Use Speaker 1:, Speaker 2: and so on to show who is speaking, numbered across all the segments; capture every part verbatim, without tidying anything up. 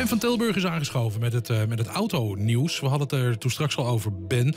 Speaker 1: Ben van Tilburg is aangeschoven met het, uh, met het autonieuws. We hadden het er toen straks al over, Ben.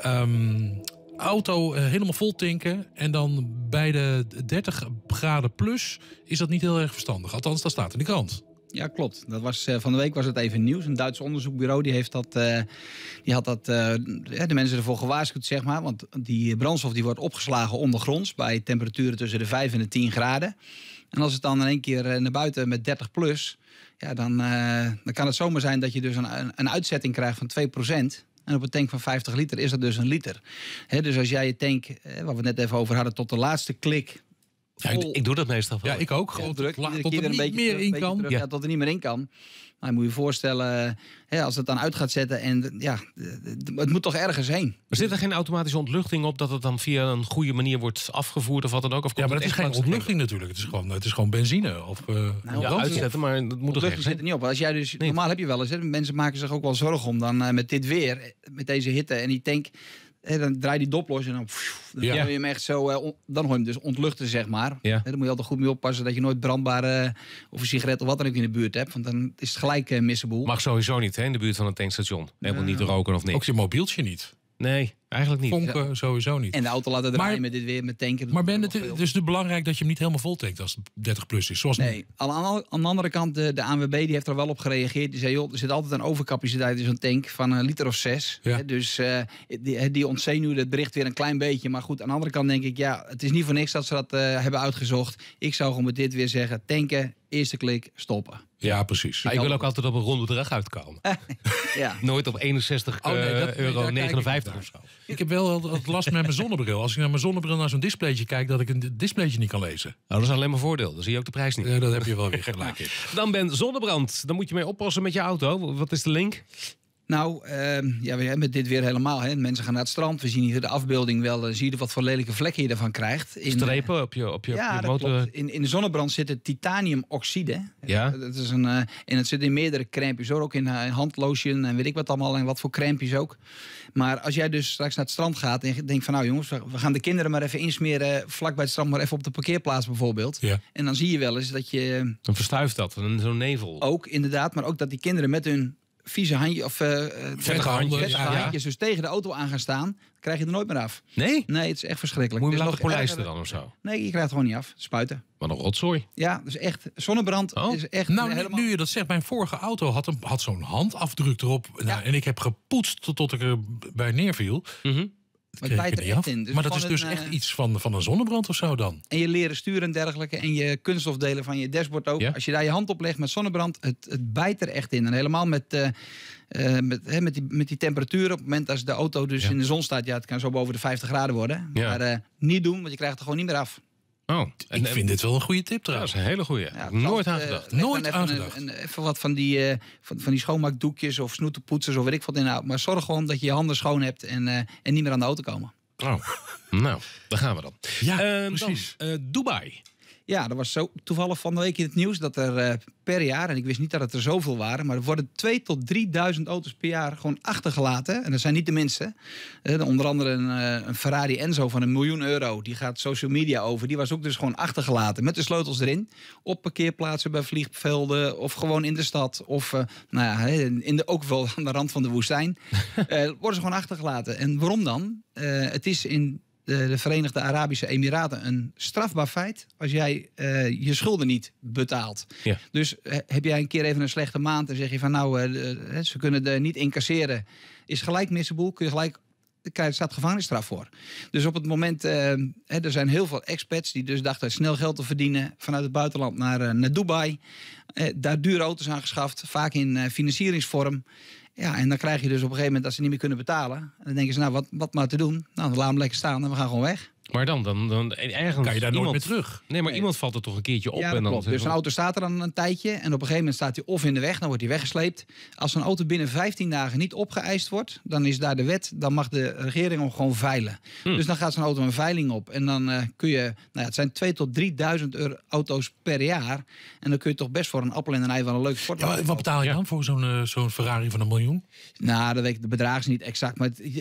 Speaker 1: Um, auto uh, helemaal vol tanken en dan bij de dertig graden plus is dat niet heel erg verstandig. Althans, dat staat in de krant.
Speaker 2: Ja, klopt. Dat was, uh, van de week was het even nieuws. Een Duits onderzoekbureau die heeft dat, uh, die had dat, uh, de mensen ervoor gewaarschuwd, zeg maar. Want die brandstof die wordt opgeslagen ondergronds bij temperaturen tussen de vijf en de tien graden. En als het dan in één keer naar buiten met dertig plus, ja, dan, uh, dan kan het zomaar zijn dat je dus een, een uitzetting krijgt van twee procent. En op een tank van vijftig liter is dat dus een liter. He, dus als jij je tank, eh, waar we het net even over hadden, tot de laatste klik.
Speaker 3: Ja, ik, ik doe dat meestal wel.
Speaker 1: Ja, ik ook. Gewoon
Speaker 2: druk,
Speaker 1: tot,
Speaker 2: tot,
Speaker 1: tot er niet
Speaker 2: beetje,
Speaker 1: meer in kan.
Speaker 2: Terug,
Speaker 1: ja.
Speaker 2: Ja, tot er niet meer in kan. Maar je moet je voorstellen, hè, als het dan uit gaat zetten en ja, het moet toch ergens heen.
Speaker 3: Maar zit er geen automatische ontluchting op dat het dan via een goede manier wordt afgevoerd of wat dan ook? Of
Speaker 1: ja, maar het is geen ontluchting natuurlijk. Het is gewoon, het is gewoon benzine of uh,
Speaker 3: nou, ja, uitzetten, maar dat moet toch echt
Speaker 2: zit er niet op. Als jij dus, nee. Normaal heb je wel eens, hè, mensen maken zich ook wel zorgen om dan uh, met dit weer, met deze hitte en die tank. En dan draai je die dop los en dan, pff, dan ja. hoor je hem echt zo, uh, on, dan hoor je hem dus ontluchten, zeg maar. Ja. En dan moet je altijd goed mee oppassen dat je nooit brandbare uh, of een sigaret of wat dan ook in de buurt hebt. Want dan is het gelijk uh, missenboel.
Speaker 3: Mag sowieso niet, hè, in de buurt van een tankstation. Helemaal ja. niet roken of niks.
Speaker 1: Ook je mobieltje niet.
Speaker 3: Nee, eigenlijk niet.
Speaker 1: Vonken ja. sowieso niet.
Speaker 2: En de auto laten draaien maar, met dit weer, met tanken.
Speaker 1: Maar Ben, het is dus belangrijk dat je hem niet helemaal vol tankt als het dertig plus is. Zoals
Speaker 2: nee, aan, aan de andere kant, de, de A N W B die heeft er wel op gereageerd. Die zei, joh, er zit altijd een overcapaciteit in zo'n tank van een liter of zes. Ja. He, dus uh, die, die ontzenuwde het bericht weer een klein beetje. Maar goed, aan de andere kant denk ik, ja, het is niet voor niks dat ze dat uh, hebben uitgezocht. Ik zou gewoon met dit weer zeggen, tanken, eerste klik, stoppen.
Speaker 1: Ja, precies.
Speaker 3: Ja, ik wil ook altijd op een rond bedrag uitkomen.
Speaker 2: ja.
Speaker 3: Nooit op eenenzestig oh, nee, dat, euro nee, negenenvijftig of zo.
Speaker 1: Ik heb wel het last met mijn zonnebril. Als ik naar mijn zonnebril naar zo'n displaytje kijk, dat ik een displaytje niet kan lezen.
Speaker 3: Nou, dat is alleen maar voordeel. Dan zie je ook de prijs niet.
Speaker 1: Ja, dat heb je wel weer gelijk in.
Speaker 3: Dan Ben, zonnebrand. Dan moet je mee oppassen met je auto. Wat is de link?
Speaker 2: Nou, uh, ja, we hebben dit weer helemaal. Hè. Mensen gaan naar het strand. We zien hier de afbeelding wel. Uh, zie je wat voor lelijke vlekken je ervan krijgt.
Speaker 3: In, Strepen op je, op je,
Speaker 2: ja,
Speaker 3: op je motor.
Speaker 2: Dat klopt. In, in de zonnebrand zit het titaniumoxide.
Speaker 3: Ja.
Speaker 2: Dat is een, uh, en het zit in meerdere crèmpjes hoor. Ook in, uh, in handlotion en weet ik wat allemaal. En wat voor crèmpjes ook. Maar als jij dus straks naar het strand gaat en je denkt van nou jongens, we gaan de kinderen maar even insmeren vlak bij het strand, maar even op de parkeerplaats bijvoorbeeld.
Speaker 1: Ja.
Speaker 2: En dan zie je wel eens dat je...
Speaker 3: Dan verstuift dat, zo'n nevel.
Speaker 2: Ook inderdaad, maar ook dat die kinderen met hun vieze handje of uh,
Speaker 1: vettige handjes,
Speaker 2: ja, handjes dus tegen de auto aan gaan staan, krijg je er nooit meer af.
Speaker 3: Nee?
Speaker 2: Nee, het is echt verschrikkelijk.
Speaker 3: Moet je
Speaker 2: dus
Speaker 3: laten polijsten dan of zo?
Speaker 2: Nee, je krijgt het gewoon niet af. Spuiten.
Speaker 3: Wat een rotzooi.
Speaker 2: Ja, dus echt, zonnebrand oh. is echt
Speaker 1: nou,
Speaker 2: helemaal...
Speaker 1: nu je dat zegt, mijn vorige auto had, een, had zo'n handafdruk erop. Ja. Nou, en ik heb gepoetst tot, tot ik erbij neerviel.
Speaker 3: Mm-hmm.
Speaker 2: Maar het bijt er echt in. Dus
Speaker 1: maar dat is dus
Speaker 2: een,
Speaker 1: echt iets van, van een zonnebrand of zo dan?
Speaker 2: En je leren sturen en dergelijke. En je kunststofdelen van je dashboard ook. Ja? Als je daar je hand op legt met zonnebrand, het, het bijt er echt in. En helemaal met, uh, uh, met, hè, met, die, met die temperatuur. Op het moment als de auto dus ja. in de zon staat. Ja, het kan zo boven de vijftig graden worden. Ja. Maar uh, niet doen, want je krijgt het er gewoon niet meer af.
Speaker 3: Oh,
Speaker 1: en, ik vind en, dit wel een goede tip trouwens.
Speaker 3: Ja, dat is een hele goede. Ja, nooit aan gedacht.
Speaker 2: Uh,
Speaker 1: Nooit
Speaker 2: even
Speaker 1: aan gedacht.
Speaker 2: Een, een, even wat van die, uh, van, van die schoonmaakdoekjes of snoetenpoetsers of weet ik wat inhoud. Maar zorg gewoon dat je je handen schoon hebt en, uh, en niet meer aan de auto komen.
Speaker 3: Oh, nou, daar gaan we dan.
Speaker 1: Ja, uh, precies.
Speaker 3: Dan, uh, Dubai.
Speaker 2: Ja, er was zo toevallig van de week in het nieuws dat er uh, per jaar, en ik wist niet dat het er zoveel waren, maar er worden tweeduizend tot drieduizend auto's per jaar gewoon achtergelaten. En dat zijn niet de minste. Uh, onder andere een, uh, een Ferrari Enzo van een miljoen euro. Die gaat social media over. Die was ook dus gewoon achtergelaten met de sleutels erin. Op parkeerplaatsen bij vliegvelden of gewoon in de stad. Of uh, nou ja, in de, ook wel aan de rand van de woestijn. uh, worden ze gewoon achtergelaten. En waarom dan? Uh, het is in De, de Verenigde Arabische Emiraten een strafbaar feit als jij uh, je schulden niet betaalt. Ja. Dus uh, heb jij een keer even een slechte maand en zeg je van nou, uh, uh, ze kunnen er niet incasseren, is gelijk missenboel, kun je gelijk, er staat gevangenisstraf voor. Dus op het moment, uh, hè, er zijn heel veel expats die dus dachten snel geld te verdienen vanuit het buitenland naar, uh, naar Dubai. Uh, daar dure auto's aangeschaft, vaak in uh, financieringsvorm. Ja, en dan krijg je dus op een gegeven moment dat ze niet meer kunnen betalen. En dan denken ze, nou, wat, wat maar te doen? Nou, dan laat hem lekker staan en we gaan gewoon weg.
Speaker 3: Maar dan, dan, dan ergens
Speaker 1: kan je daar
Speaker 3: iemand,
Speaker 1: nooit meer terug.
Speaker 3: Nee, maar nee. iemand valt er toch een keertje op.
Speaker 2: Ja, dat
Speaker 3: en dan
Speaker 2: klopt. Dus een auto staat er dan een tijdje. En op een gegeven moment staat hij of in de weg, dan wordt hij weggesleept. Als een auto binnen vijftien dagen niet opgeëist wordt, dan is daar de wet, dan mag de regering hem gewoon veilen. Hm. Dus dan gaat zo'n auto een veiling op. En dan uh, kun je, nou ja, het zijn tweeduizend tot drieduizend euro auto's per jaar. En dan kun je toch best voor een appel en een ei wel een leuk sport.
Speaker 1: Ja, wat betaal je dan ja. voor zo'n uh, zo'n Ferrari van een miljoen?
Speaker 2: Nou, dat weet ik, de bedragen is niet exact. Maar het,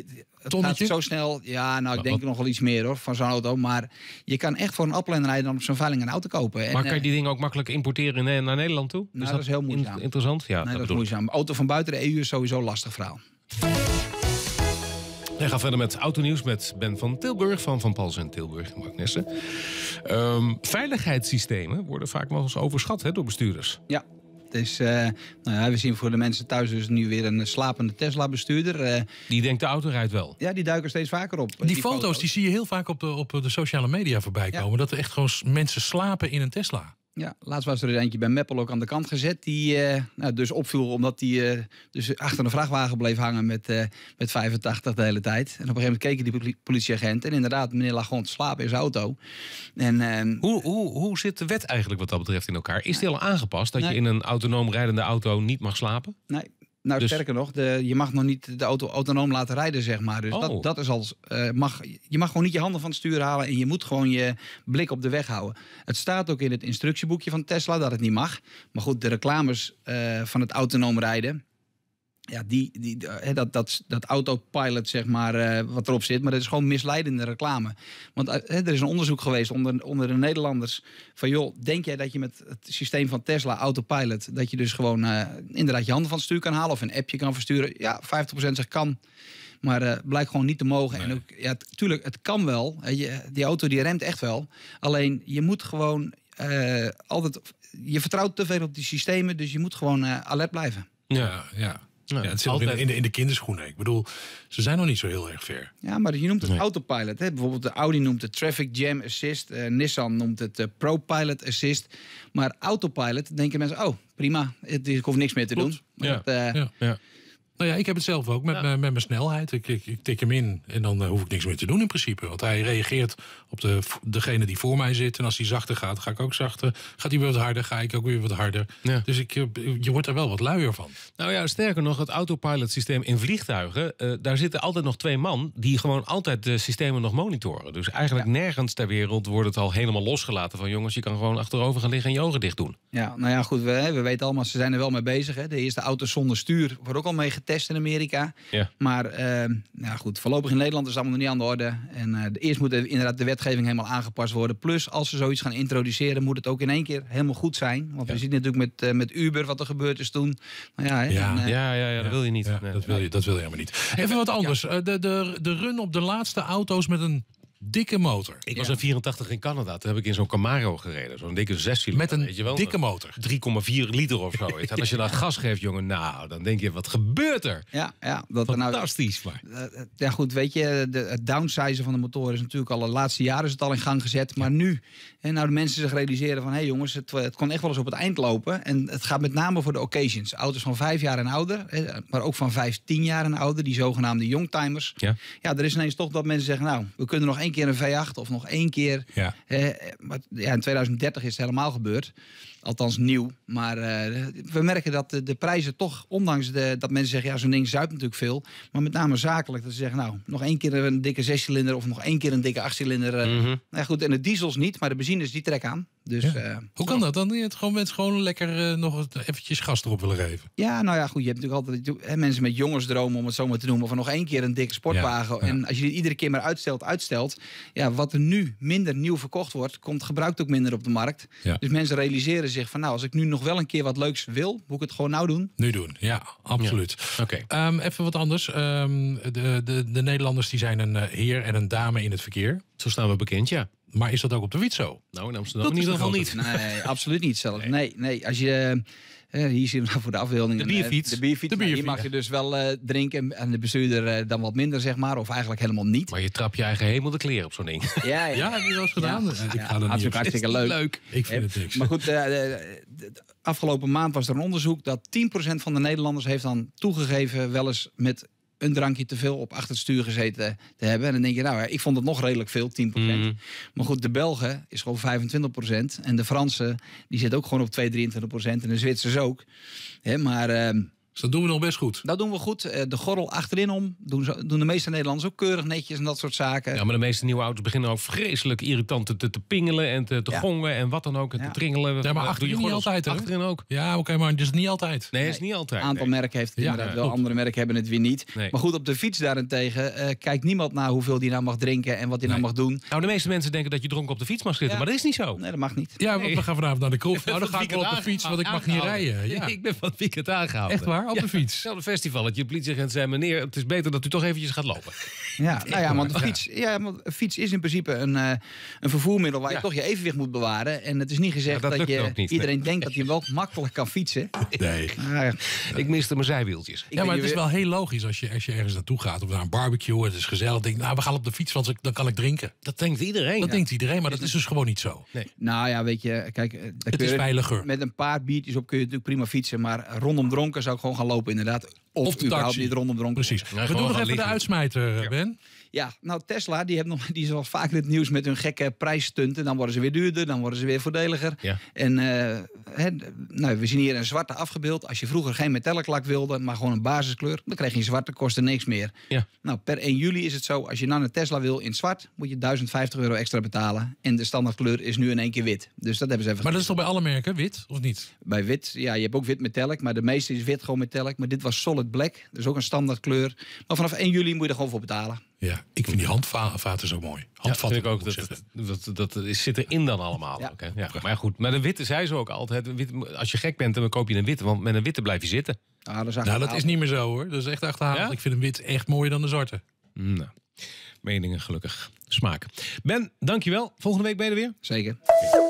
Speaker 2: het
Speaker 1: Tonnetje?
Speaker 2: gaat zo snel. Ja, nou, ik
Speaker 1: Wat-
Speaker 2: denk nog wel iets meer hoor, van zo'n auto. Maar je kan echt voor een appel en rijden dan op zo'n veiling een auto kopen. En,
Speaker 3: Maar kan je
Speaker 2: eh,
Speaker 3: die dingen ook makkelijk importeren in- naar Nederland toe?
Speaker 2: Nou, dat is heel moeizaam.
Speaker 3: in- interessant? Ja,
Speaker 2: nee, dat is
Speaker 3: bedoel ik.
Speaker 2: moeizaam. Auto van buiten de E U is sowieso een lastig verhaal.
Speaker 3: Wij gaan verder met autonieuws met Ben van Tilburg van Van Pals en Tilburg, Mark Nessen. Ehm, veiligheidssystemen worden vaak wel eens overschat hè, door bestuurders.
Speaker 2: Ja. Dus, uh, nou ja, we zien voor de mensen thuis dus nu weer een slapende Tesla-bestuurder. Uh,
Speaker 3: Die denkt de auto rijdt wel.
Speaker 2: ja, die duiken steeds vaker op.
Speaker 1: Die, foto's, die zie je heel vaak op de, op de sociale media voorbij komen.
Speaker 2: Ja.
Speaker 1: Dat er echt gewoon s- mensen slapen in een Tesla.
Speaker 2: Ja, laatst was er dus eentje bij Meppel ook aan de kant gezet. Die uh, nou, dus opviel omdat die uh, dus achter een vrachtwagen bleef hangen met, uh, met vijfentachtig de hele tijd. En op een gegeven moment keken die poli- politieagenten. En inderdaad, meneer lag gewoon te slapen in zijn auto. En, uh,
Speaker 3: Hoe, hoe, hoe zit de wet eigenlijk wat dat betreft in elkaar? Is die al aangepast dat
Speaker 2: Nee.
Speaker 3: je in een autonoom rijdende auto niet mag slapen?
Speaker 2: nee, nou
Speaker 3: Dus-
Speaker 2: sterker nog, de, je mag nog niet de auto autonoom laten rijden, zeg maar. Dus
Speaker 3: Oh.
Speaker 2: dat, dat is al, uh, mag, je mag gewoon niet je handen van het stuur halen. En je moet gewoon je blik op de weg houden. Het staat ook in het instructieboekje van Tesla dat het niet mag. Maar goed, de reclames uh, van het autonoom rijden. Ja, die, die, uh, dat, dat, dat autopilot, zeg maar, uh, wat erop zit. Maar dat is gewoon misleidende reclame. Want uh, er is een onderzoek geweest onder, onder de Nederlanders. Van joh, denk jij dat je met het systeem van Tesla, autopilot, dat je dus gewoon uh, inderdaad je handen van het stuur kan halen of een appje kan versturen? Ja, vijftig procent zegt kan. Maar uh, blijkt gewoon niet te mogen.
Speaker 1: Nee.
Speaker 2: En ook, ja, tuurlijk, het kan wel. Je, die auto die remt echt wel. Alleen, je moet gewoon uh, altijd... Je vertrouwt te veel op die systemen, dus je moet gewoon uh, alert blijven.
Speaker 1: Ja, ja. Ja, het zit nog in,
Speaker 3: altijd.
Speaker 1: in, de, in de kinderschoenen. Ik bedoel, ze zijn nog niet zo heel erg ver.
Speaker 2: Ja, maar je noemt het
Speaker 3: Nee.
Speaker 2: autopilot. Hè? Bijvoorbeeld de Audi noemt het Traffic Jam Assist. Uh, Nissan noemt het uh, ProPilot Assist. Maar autopilot denken mensen, oh, prima. Het, ik hoef niks meer te
Speaker 1: Klopt.
Speaker 2: doen. Maar
Speaker 3: Ja.
Speaker 2: dat, uh,
Speaker 1: Ja.
Speaker 3: Ja.
Speaker 1: Nou ja, ik heb het zelf ook met,
Speaker 3: Ja.
Speaker 1: mijn- met mijn snelheid. Ik, ik, ik tik hem in en dan uh, hoef ik niks meer te doen in principe. Want hij reageert op de, degene die voor mij zit. En als hij zachter gaat, ga ik ook zachter. Gaat hij weer wat harder, ga ik ook weer wat harder.
Speaker 3: Ja.
Speaker 1: Dus ik, uh, je wordt er wel wat luier van.
Speaker 3: Nou ja, sterker nog, het autopilot systeem in vliegtuigen, uh, daar zitten altijd nog twee man die gewoon altijd de systemen nog monitoren. Dus eigenlijk
Speaker 2: Ja.
Speaker 3: nergens ter wereld wordt het al helemaal losgelaten van jongens, je kan gewoon achterover gaan liggen en je ogen dicht doen.
Speaker 2: ja, nou ja, goed. We, we weten allemaal, ze zijn er wel mee bezig. Hè? De eerste auto's zonder stuur wordt ook al mee getest in Amerika.
Speaker 3: Ja.
Speaker 2: Maar uh, nou goed, voorlopig in Nederland is het allemaal nog niet aan de orde. En uh, eerst moet er inderdaad de wetgeving helemaal aangepast worden. Plus, als ze zoiets gaan introduceren, moet het ook in één keer helemaal goed zijn. Want
Speaker 1: Ja.
Speaker 2: we zien natuurlijk met, uh, met Uber wat er gebeurd is toen. Nou ja, hè,
Speaker 1: Ja.
Speaker 2: en, uh,
Speaker 3: Ja, ja, ja, dat wil je niet.
Speaker 1: Ja,
Speaker 3: Nee.
Speaker 1: dat, wil je, dat wil je helemaal niet. Even wat anders. Uh, De, de, de run op de laatste auto's met een dikke motor.
Speaker 3: Ik was
Speaker 2: Ja.
Speaker 3: in vierentachtig in Canada, toen heb ik in zo'n Camaro gereden. Zo'n dikke zescilinder,
Speaker 1: Met een
Speaker 3: weet je wel.
Speaker 1: dikke motor.
Speaker 3: drie komma vier liter of zo. En als je dat gas geeft, jongen, nou, dan denk je, wat gebeurt er?
Speaker 2: ja, ja, dat er nou,
Speaker 3: Fantastisch, maar.
Speaker 2: Uh, ja goed, weet je, de, het downsizen van de motor is natuurlijk al de laatste jaren is het al in gang gezet. Maar nu, en nou de mensen zich realiseren van, hé hey jongens, het, het kon echt wel eens op het eind lopen. En het gaat met name voor de occasions. Auto's van vijf jaar en ouder, hè, maar ook van vijftien jaar en ouder, die zogenaamde youngtimers.
Speaker 3: Ja.
Speaker 2: Ja, er is ineens toch dat mensen zeggen, nou, we kunnen nog één keer een V acht of nog één keer.
Speaker 1: Ja.
Speaker 2: Eh, maar ja, in tweeduizend dertig is het helemaal gebeurd. Althans nieuw. Maar uh, we merken dat de, de prijzen toch, ondanks de, dat mensen zeggen, ja, zo'n ding zuipt natuurlijk veel. Maar met name zakelijk, dat ze zeggen, nou, nog één keer een dikke zescilinder of nog één keer een dikke achtcilinder. Uh,
Speaker 3: Mhm.
Speaker 2: Nou ja, goed, en de diesels niet, maar de benzines die trekken aan. Dus
Speaker 1: Ja.
Speaker 2: ja,
Speaker 1: Hoe kan dat dan? Je het gewoon mensen gewoon lekker uh, nog eventjes gas erop willen geven.
Speaker 2: ja, nou ja, goed, je hebt natuurlijk altijd hè, mensen met jongensdromen, om het zo maar te noemen, van nog één keer een dikke sportwagen.
Speaker 1: Ja, ja.
Speaker 2: En als je dit iedere keer maar uitstelt, uitstelt, ja, wat er nu minder nieuw verkocht wordt, komt gebruikt ook minder op de markt.
Speaker 1: Ja.
Speaker 2: Dus mensen realiseren zich van, nou, als ik nu nog wel een keer wat leuks wil, moet ik het gewoon nou doen.
Speaker 1: Nu doen, ja, absoluut.
Speaker 3: Oké.
Speaker 1: Um, even wat anders. Um, de, de, de Nederlanders die zijn een uh, heer en een dame in het verkeer.
Speaker 3: Zo staan we bekend, ja.
Speaker 1: Maar is dat ook op de fiets zo?
Speaker 3: Nou, in Amsterdam
Speaker 1: Dat
Speaker 3: in
Speaker 1: is
Speaker 3: ieder
Speaker 1: de
Speaker 3: geval
Speaker 1: grote-
Speaker 3: niet.
Speaker 2: Nee, absoluut niet zelfs. Nee, nee, als je... Uh, hier zien we nou voor de afbeelding.
Speaker 3: De
Speaker 2: een,
Speaker 3: bierfiets.
Speaker 2: uh, De bierfiets.
Speaker 1: De
Speaker 2: Nou, hier
Speaker 1: bierfiets.
Speaker 2: mag je dus wel uh, drinken en de bestuurder uh, dan wat minder, zeg maar. Of eigenlijk helemaal niet.
Speaker 3: Maar je trapt je eigen hemel de kleren op zo'n ding.
Speaker 2: Ja,
Speaker 1: Ja, heb je dat eens gedaan?
Speaker 2: Ja.
Speaker 1: Ik
Speaker 2: Ja,
Speaker 1: ga er niet
Speaker 2: hartstikke,
Speaker 1: op.
Speaker 2: hartstikke
Speaker 3: Is niet
Speaker 2: leuk.
Speaker 3: leuk.
Speaker 1: Ik vind het niks.
Speaker 2: Maar goed, uh, de, de, de afgelopen maand was er een onderzoek dat tien procent van de Nederlanders heeft dan toegegeven wel eens met een drankje te veel op achter het stuur gezeten te hebben. En dan denk je, nou, ik vond het nog redelijk veel, tien procent.
Speaker 3: Mhm.
Speaker 2: Maar goed, de Belgen is gewoon vijfentwintig procent. En de Fransen, die zitten ook gewoon op twee, drieëntwintig procent. En de Zwitsers ook. Hè, maar uh,
Speaker 1: Dus dat doen we nog best goed.
Speaker 2: Dat doen we goed. Uh, de gordel achterin om. Doen, zo, doen de meeste Nederlanders ook keurig netjes en dat soort zaken.
Speaker 3: Ja, maar de meeste nieuwe auto's beginnen ook vreselijk irritant te, te, te pingelen en te, te
Speaker 2: Ja.
Speaker 3: gongen en wat dan ook. En
Speaker 2: Ja.
Speaker 3: te tringelen.
Speaker 1: Ja, maar
Speaker 3: Uh,
Speaker 1: achterin
Speaker 3: doe je
Speaker 1: niet
Speaker 3: gordels
Speaker 1: altijd, hè?
Speaker 3: Achterin ook.
Speaker 1: Ja, oké, okay, maar het is niet altijd.
Speaker 3: Nee, dat is niet altijd.
Speaker 2: Een aantal
Speaker 3: nee.
Speaker 2: merken heeft het
Speaker 1: Ja,
Speaker 2: inderdaad
Speaker 3: ja,
Speaker 2: wel.
Speaker 1: klopt.
Speaker 2: Andere merken hebben het weer niet.
Speaker 3: Nee.
Speaker 2: Maar goed, op de fiets daarentegen uh, kijkt niemand naar hoeveel die nou mag drinken en wat hij
Speaker 1: Nee.
Speaker 2: nou mag doen.
Speaker 3: Nou, de meeste mensen denken dat je dronken op de fiets mag zitten,
Speaker 2: Ja.
Speaker 3: maar dat is niet zo.
Speaker 2: Nee, dat mag niet.
Speaker 1: Ja,
Speaker 3: Nee.
Speaker 1: we gaan vanavond naar de kroeg. Nou, dan
Speaker 3: Van
Speaker 1: ga ik wel op de
Speaker 3: het
Speaker 1: fiets, want ik mag niet
Speaker 3: aangehouden.
Speaker 1: rijden. Ja.
Speaker 3: Ik ben van het weekend aangehouden.
Speaker 1: Echt waar? Op de fiets?
Speaker 3: Ja, op een festivaletje. De politieagent zei, meneer, het is beter dat u toch eventjes gaat lopen.
Speaker 2: Ja, nou ja, want de fiets, ja, want een fiets is in principe een, uh, een vervoermiddel waar je
Speaker 3: Ja.
Speaker 2: toch je evenwicht moet bewaren. En het is niet gezegd
Speaker 3: Ja, dat
Speaker 2: dat,
Speaker 3: lukt
Speaker 2: je
Speaker 3: ook niet,
Speaker 2: iedereen denkt dat je wel makkelijk kan fietsen.
Speaker 1: Nee.
Speaker 2: Nou ja,
Speaker 3: Ik miste mijn zijwieltjes.
Speaker 2: ik
Speaker 1: Ja,
Speaker 2: weet
Speaker 1: maar
Speaker 2: niet
Speaker 1: het is
Speaker 2: weer-
Speaker 1: wel heel logisch als je, als je ergens naartoe gaat of naar een barbecue. Het is gezellig. Denk, nou, we gaan op de fiets, want dan kan ik drinken.
Speaker 3: Dat denkt iedereen.
Speaker 1: Dat denkt iedereen, maar dat is dus gewoon niet zo.
Speaker 2: Nou ja, weet je, kijk, uh, daar
Speaker 1: Het
Speaker 2: kun
Speaker 1: is
Speaker 2: je-
Speaker 1: veiliger.
Speaker 2: met een paar biertjes op kun je natuurlijk prima fietsen. Maar rondom dronken zou ik gewoon gaan lopen inderdaad. Of,
Speaker 1: Of de
Speaker 2: überhaupt
Speaker 1: taxi.
Speaker 2: niet rondom dronken.
Speaker 1: Precies.
Speaker 3: gewoon
Speaker 1: we doen nog
Speaker 3: gaan
Speaker 1: even de
Speaker 3: liggen.
Speaker 1: uitsmijter, Ben.
Speaker 2: Ja, nou Tesla, die, heeft nog, die is al vaker in het nieuws met hun gekke prijsstunten. Dan worden ze weer duurder, dan worden ze weer voordeliger.
Speaker 3: Ja.
Speaker 2: En uh, hè, nou, we zien hier een zwarte afgebeeld. Als je vroeger geen metallic lak wilde, maar gewoon een basiskleur, dan kreeg je een zwarte, kostte niks meer.
Speaker 3: Ja.
Speaker 2: Nou, per één juli is het zo, als je nou een Tesla wil in zwart, moet je duizend vijftig euro extra betalen. En de standaardkleur is nu in één keer wit. Dus dat hebben ze even
Speaker 1: Maar dat is toch bij alle merken wit, of niet?
Speaker 2: bij wit. Ja, je hebt ook wit metallic, maar de meeste is wit gewoon metallic. Maar dit was solid black, dus ook een standaardkleur. Maar vanaf één juli moet je er gewoon voor betalen.
Speaker 1: Ja, ik vind die handvaten zo mooi.
Speaker 3: Ja,
Speaker 1: Handvatten
Speaker 3: vind ik ook.
Speaker 1: moet ik
Speaker 3: Dat,
Speaker 1: zeggen.
Speaker 3: dat, dat is, zit erin dan allemaal.
Speaker 2: Ja.
Speaker 3: Ook, hè? Ja. Maar ja, goed. Maar de witte zei ze ook altijd. een wit- Als je gek bent, dan koop je een witte. Want met een witte blijf je zitten.
Speaker 2: Ah, dat is
Speaker 1: Nou, dat
Speaker 2: achterhaald.
Speaker 1: is niet meer zo hoor. Dat is echt achterhaald.
Speaker 3: Ja?
Speaker 1: Ik vind een wit echt mooier dan de zwarte.
Speaker 3: Nou, meningen gelukkig. Smaak. Ben, dankjewel. Volgende week ben je er weer.
Speaker 2: Zeker.